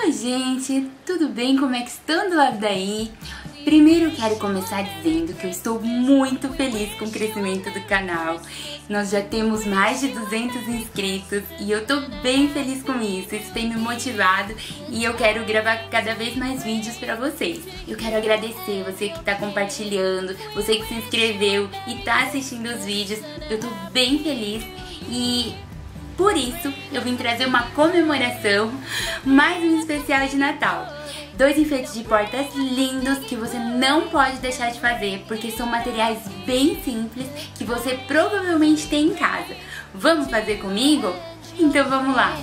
Oi gente, tudo bem? Como é que estão do lado daí? Primeiro eu quero começar dizendo que eu estou muito feliz com o crescimento do canal. Nós já temos mais de 200 inscritos e eu tô bem feliz com isso. Isso tem me motivado e eu quero gravar cada vez mais vídeos pra vocês. Eu quero agradecer você que tá compartilhando, você que se inscreveu e tá assistindo os vídeos. Eu tô bem feliz e por isso eu vim trazer uma comemoração, mais um especial de Natal. 2 enfeites de portas lindos que você não pode deixar de fazer, porque são materiais bem simples que você provavelmente tem em casa. Vamos fazer comigo? Então vamos lá!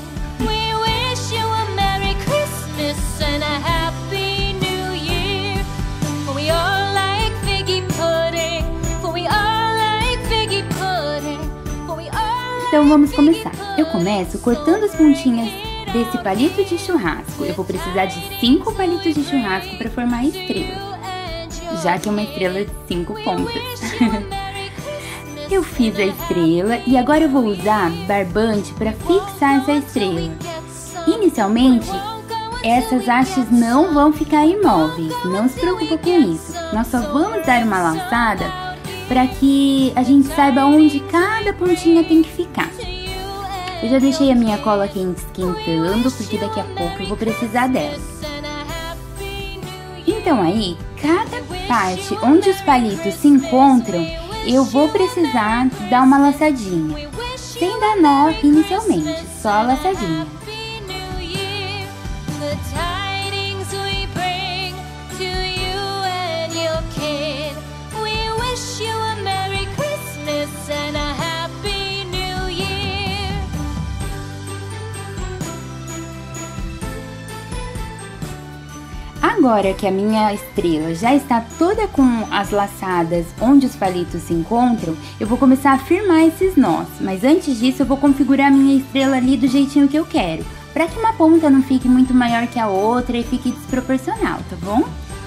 Então vamos começar. Eu começo cortando as pontinhas desse palito de churrasco. Eu vou precisar de 5 palitos de churrasco para formar a estrela, já que é uma estrela de 5 pontas. Eu fiz a estrela e agora eu vou usar barbante para fixar essa estrela. Inicialmente, essas hastes não vão ficar imóveis, não se preocupa com isso. Nós só vamos dar uma laçada para que a gente saiba onde cada pontinha tem que ficar. Eu já deixei a minha cola quente esquentando, porque daqui a pouco eu vou precisar dela. Então aí, cada parte onde os palitos se encontram, eu vou precisar dar uma laçadinha. Sem dar nó inicialmente, só a laçadinha. Agora que a minha estrela já está toda com as laçadas onde os palitos se encontram, eu vou começar a firmar esses nós. Mas antes disso eu vou configurar a minha estrela ali do jeitinho que eu quero, para que uma ponta não fique muito maior que a outra e fique desproporcional, tá bom?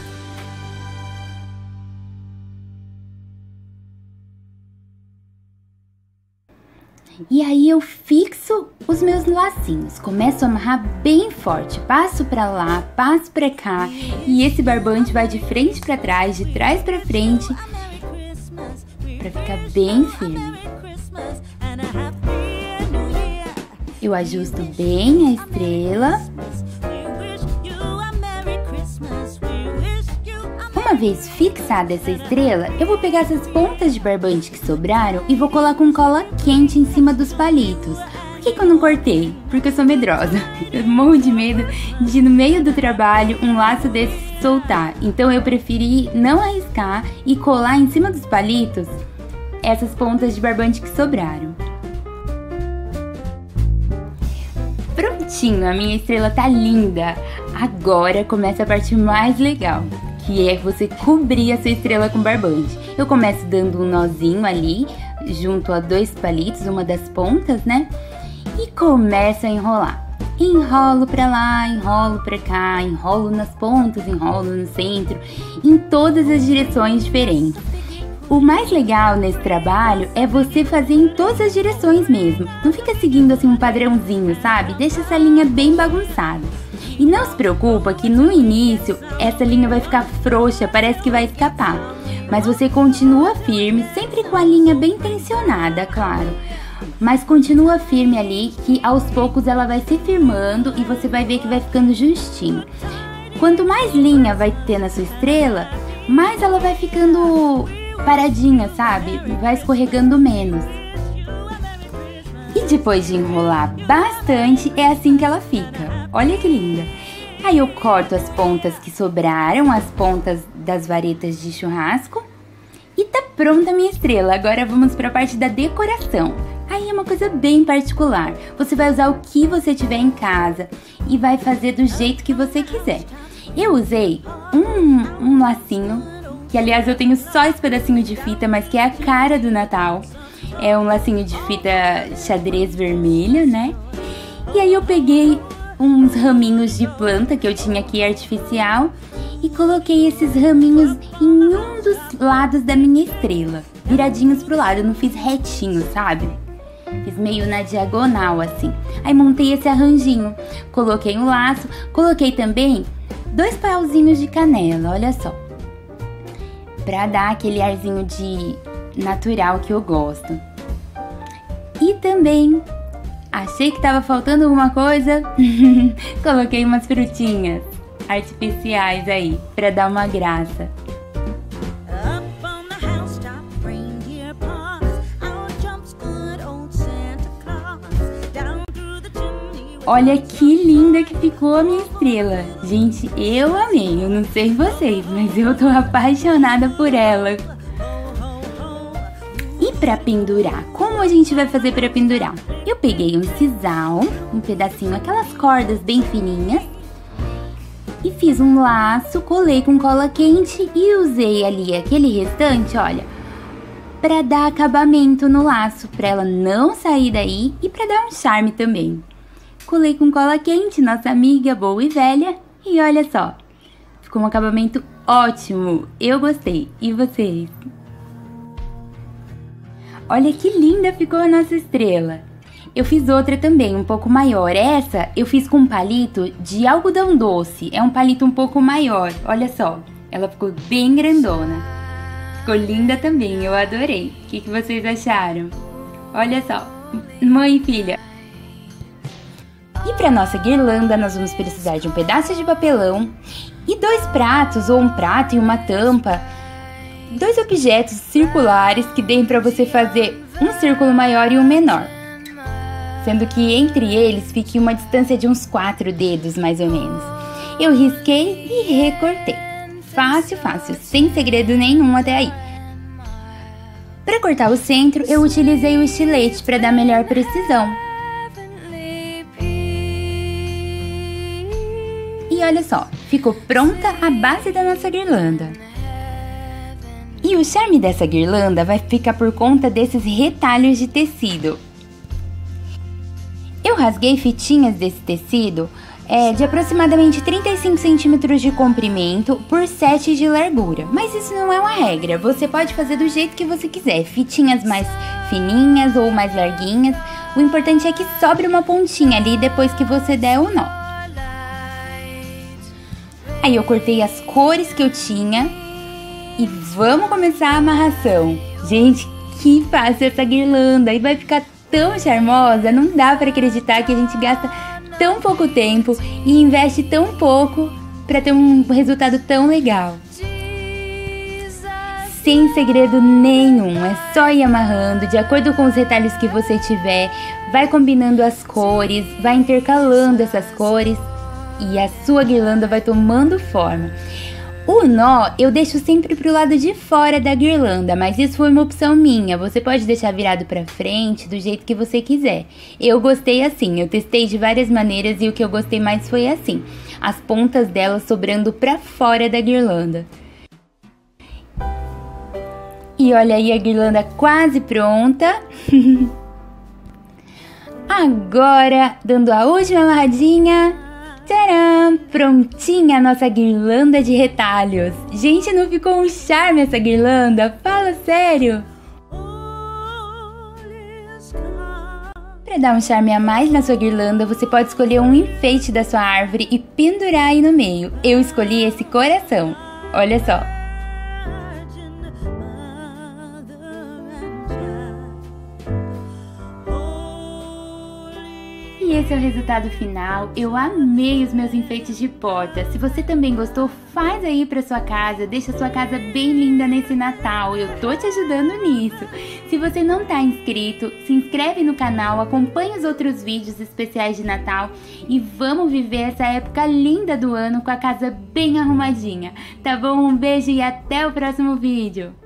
E aí eu fixo os meus lacinhos, começo a amarrar bem forte, passo pra lá, passo pra cá, e esse barbante vai de frente pra trás, de trás pra frente, pra ficar bem firme. Eu ajusto bem a estrela. Uma vez fixada essa estrela, eu vou pegar essas pontas de barbante que sobraram e vou colar com cola quente em cima dos palitos. Por que eu não cortei? Porque eu sou medrosa. Eu morro de medo de, no meio do trabalho, um laço desse soltar. Então eu preferi não arriscar e colar em cima dos palitos essas pontas de barbante que sobraram. Prontinho, a minha estrela tá linda. Agora começa a parte mais legal, que é você cobrir a sua estrela com barbante. Eu começo dando um nozinho ali, junto a 2 palitos, uma das pontas, né? E começo a enrolar. Enrolo pra lá, enrolo pra cá, enrolo nas pontas, enrolo no centro, em todas as direções diferentes. O mais legal nesse trabalho é você fazer em todas as direções mesmo. Não fica seguindo assim um padrãozinho, sabe? Deixa essa linha bem bagunçada. E não se preocupa que no início essa linha vai ficar frouxa, parece que vai escapar. Mas você continua firme, sempre com a linha bem tensionada, claro. Mas continua firme ali, que aos poucos ela vai se firmando e você vai ver que vai ficando justinho. Quanto mais linha vai ter na sua estrela, mais ela vai ficando paradinha, sabe? Vai escorregando menos. E depois de enrolar bastante, é assim que ela fica. Olha que linda! Aí eu corto as pontas que sobraram, as pontas das varetas de churrasco. E tá pronta a minha estrela. Agora vamos para a parte da decoração. Aí é uma coisa bem particular. Você vai usar o que você tiver em casa e vai fazer do jeito que você quiser. Eu usei um lacinho, que aliás eu tenho só esse pedacinho de fita, mas que é a cara do Natal. É um lacinho de fita xadrez vermelha, né? E aí eu peguei uns raminhos de planta que eu tinha aqui artificial e coloquei esses raminhos em um dos lados da minha estrela, viradinhos pro lado, eu não fiz retinho, sabe? Fiz meio na diagonal assim. Aí montei esse arranjinho. Coloquei um laço. Coloquei também 2 pauzinhos de canela, olha só. Pra dar aquele arzinho de natural que eu gosto. E também, achei que tava faltando alguma coisa. Coloquei umas frutinhas artificiais aí, pra dar uma graça. Olha que linda que ficou a minha estrela. Gente, eu amei. Eu não sei vocês, mas eu tô apaixonada por ela. E pra pendurar, como a gente vai fazer pra pendurar? Eu peguei um sisal, um pedacinho, aquelas cordas bem fininhas, e fiz um laço, colei com cola quente e usei ali aquele restante, olha, pra dar acabamento no laço, pra ela não sair daí e pra dar um charme também. Colei com cola quente, nossa amiga boa e velha, e olha só, ficou um acabamento ótimo, eu gostei, e vocês? Olha que linda ficou a nossa estrela. Eu fiz outra também, um pouco maior. Essa eu fiz com um palito de algodão doce. É um palito um pouco maior, olha só. Ela ficou bem grandona. Ficou linda também, eu adorei. O que vocês acharam? Olha só, mãe e filha. E para nossa guirlanda nós vamos precisar de um pedaço de papelão e 2 pratos, ou um prato e uma tampa. 2 objetos circulares que deem para você fazer um círculo maior e um menor. Sendo que entre eles fique uma distância de uns 4 dedos, mais ou menos. Eu risquei e recortei. Fácil, fácil, sem segredo nenhum até aí. Para cortar o centro, eu utilizei o estilete para dar melhor precisão. E olha só, ficou pronta a base da nossa guirlanda. E o charme dessa guirlanda vai ficar por conta desses retalhos de tecido. Eu rasguei fitinhas desse tecido de aproximadamente 35 centímetros de comprimento por 7 de largura. Mas isso não é uma regra, você pode fazer do jeito que você quiser, fitinhas mais fininhas ou mais larguinhas. O importante é que sobre uma pontinha ali depois que você der o nó. Aí eu cortei as cores que eu tinha e vamos começar a amarração. Gente, que fácil essa guirlanda e vai ficar tão charmosa, não dá para acreditar que a gente gasta tão pouco tempo e investe tão pouco para ter um resultado tão legal. Sem segredo nenhum, é só ir amarrando de acordo com os retalhos que você tiver, vai combinando as cores, vai intercalando essas cores e a sua guirlanda vai tomando forma. O nó eu deixo sempre pro lado de fora da guirlanda, mas isso foi uma opção minha. Você pode deixar virado pra frente, do jeito que você quiser. Eu gostei assim, eu testei de várias maneiras e o que eu gostei mais foi assim. As pontas dela sobrando pra fora da guirlanda. E olha aí a guirlanda quase pronta. Agora, dando a última amarradinha. Tcharam! Prontinha a nossa guirlanda de retalhos. Gente, não ficou um charme essa guirlanda? Fala sério! Para dar um charme a mais na sua guirlanda, você pode escolher um enfeite da sua árvore e pendurar aí no meio. Eu escolhi esse coração. Olha só! E esse é o resultado final. Eu amei os meus enfeites de porta. Se você também gostou, faz aí pra sua casa, deixa a sua casa bem linda nesse Natal. Eu tô te ajudando nisso. Se você não tá inscrito, se inscreve no canal, acompanha os outros vídeos especiais de Natal e vamos viver essa época linda do ano com a casa bem arrumadinha. Tá bom? Um beijo e até o próximo vídeo.